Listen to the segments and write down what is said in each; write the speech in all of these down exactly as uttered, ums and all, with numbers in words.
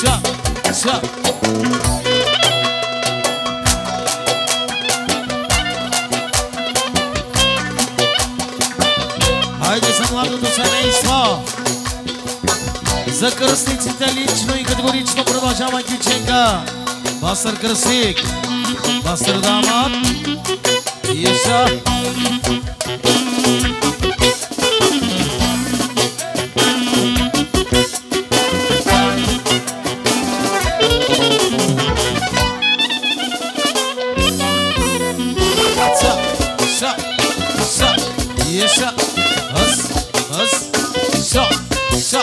Yaşa, yaşa. Haideți să mladul семейство. За кръстниците лично и категорично продължава Киченка. Пастър Кръстник, пастър Дамат, Иша. Иша, аз, аз, шо, шо.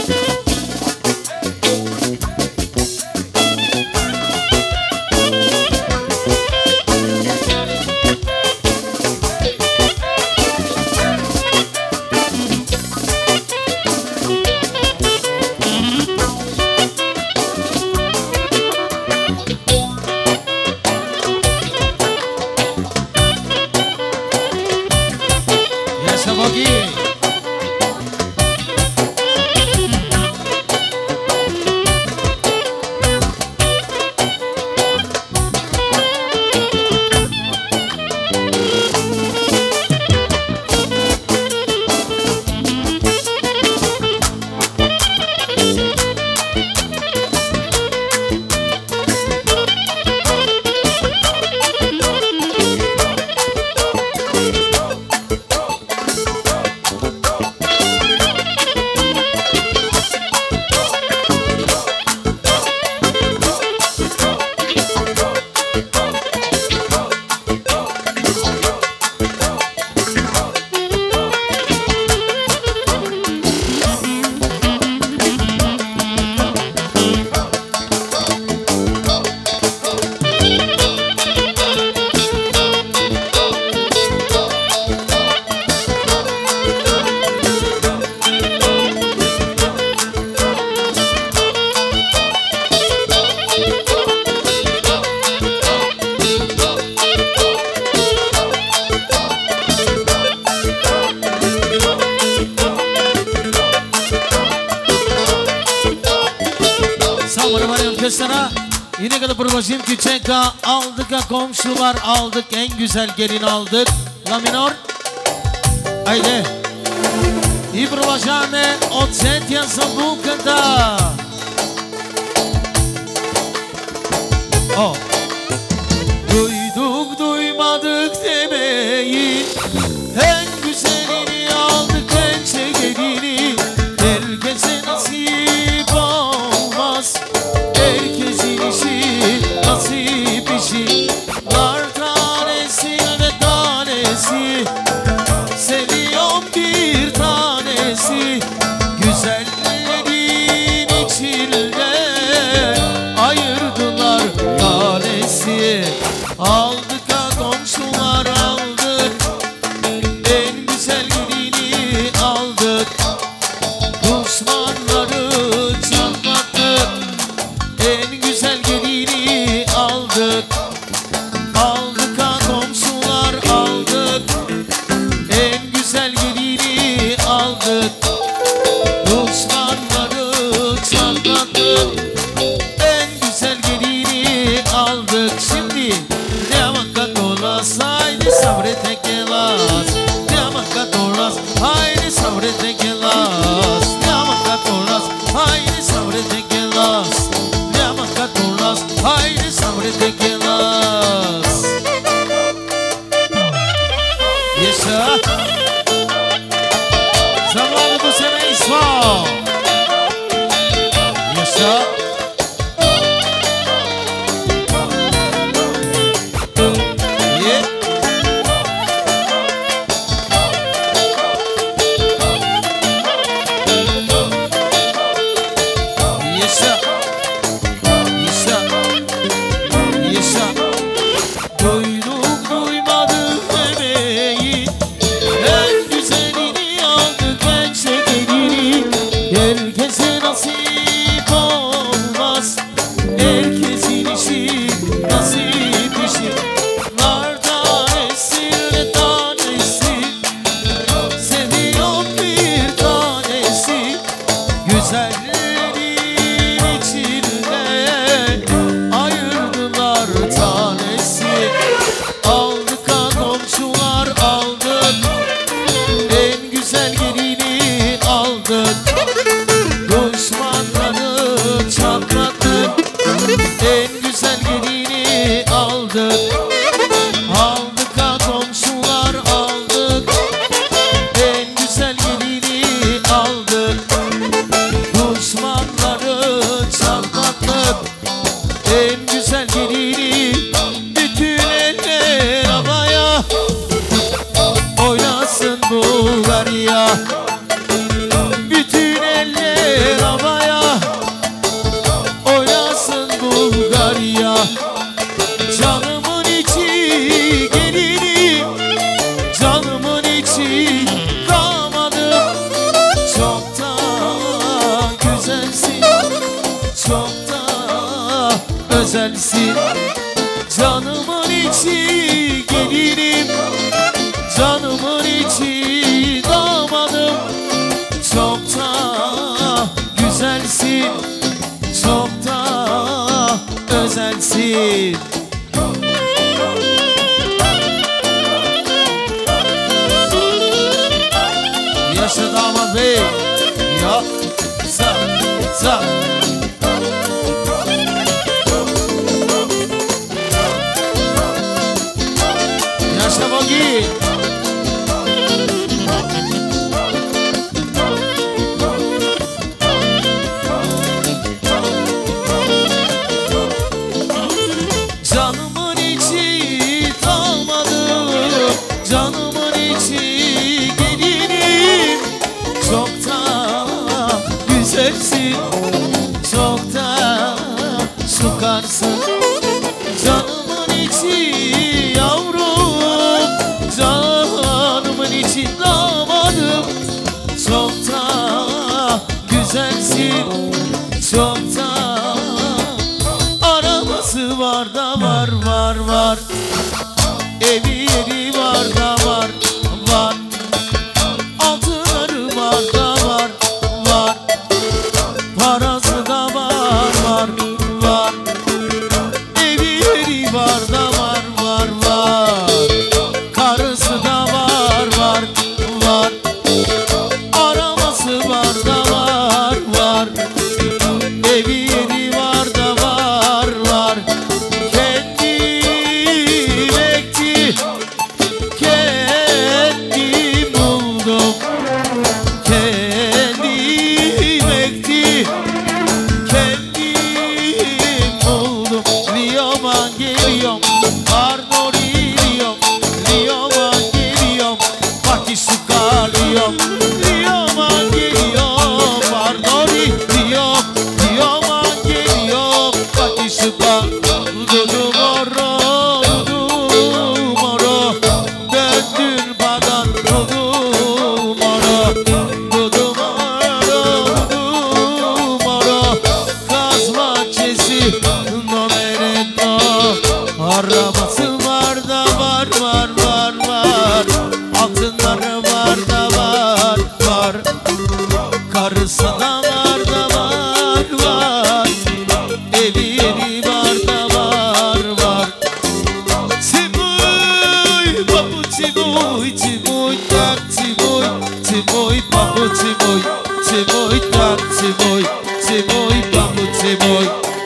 Yine kadar provajim Kichenka aldık, komşular aldık, en güzel gelin aldık. La minor. Haydi. И продължаваме от Сетия Самбуката. О! Duyduk duymadık demeyin, en güzelini aldık, en şekerini. Herkese nasip olmaz, herkesin işi nasip işi. Var tanesi ve tanesi, seviyorum bir tanesi. Güzellerin içinde ayırdılar tanesi. Aldık ha komşular aldık, en güzel gelini aldık. Düşmanları çatlattık, en güzel gelini aldık. Aldık ha komşular aldık, en güzel gelini aldık. Düşmanları çatlattık, en güzel gelini aldık. Şimdi ne makatolas, haydi sabret kelas. Ne makatolas, haydi sabret kelas. Ne makatolas, haydi sabret kelas. Ne makatolas, haydi sabret kelas. Yaşa. Zamanı bu semeyso. Yaşa. Herkese nasip çok da özelsin. Canımın içi gelinim, canımın içi damadım. Çok da güzelsin, çok da özelsin. Yaşa damat bey, ya sa sa. Yaşa bagi. Canımın içi damadım, canımın içi gelinim. Çok da güzelsin, çok da sukarsın. Canımın içi yavrum, canımın içi damadım. Çok da güzelsin, çok da arabası var da var var var. Evi yeri var da var var. Altınları var da var var. Parası da var var var. Evi yeri var da var var var. Karısı da var var var. Arabası var da var var. Evi yeri var da var var. Kendim ekti, kendim buldum. Kendim ekti, kendim buldum. Liyoma geliyorum, pardon geliyorum. Liyoma geliyorum, pati sukalıyorum. Liyoma geliyorum, pardon geliyorum. Liyoma geliyorum, pati sukalıyorum. Dudu moro, dudu moro, döndür badan dudu moro. Dudu moro, dudu moro, kaz bahçesi nomerendo. Arabası var da var var var var. Altınları var da var var. Karısı da var da var var. Evi yeri var da var var. Cibuy, papu cibuy, cibuy tak cibuy, cibuy papu cibuy, cibuy tak cibuy, cibuy papu cibuy.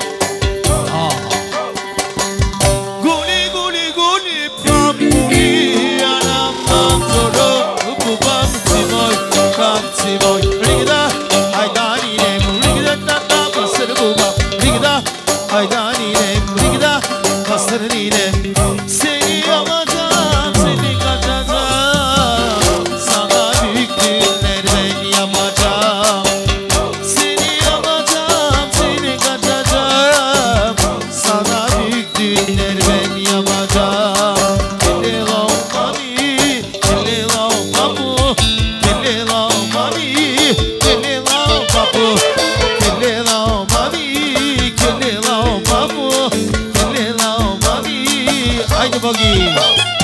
Guli guli guli papi, anam mantoro, babam cibuy, tak cibuy. Rigda, haydani ne, rigda da da basır baba, rigda, haydani ne, rigda, basır ne. Seni alacağım, seni kaçacağım. Sana büyük günler ben yapacağım. Seni alacağım, seni kaçacağım. Sana büyük günler ben yapacağım. Kelle lao mami, kelle lao papu, kelle lao mami, kelle lao papu, kelle lao mami, kelle lao papu, kelle lao mami. Haydi bagi.